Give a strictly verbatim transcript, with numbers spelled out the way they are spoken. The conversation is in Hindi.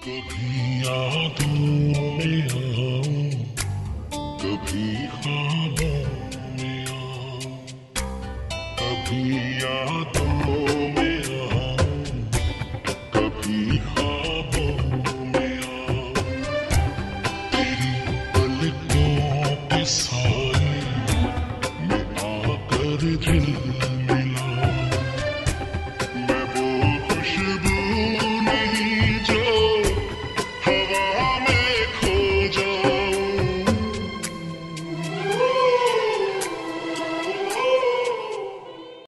कभी यादों में आऊं, कभी ख्वाबों में आऊं, कभी यादों में आऊं, कभी ख्वाबों में आऊं, तेरी पलकों के साथ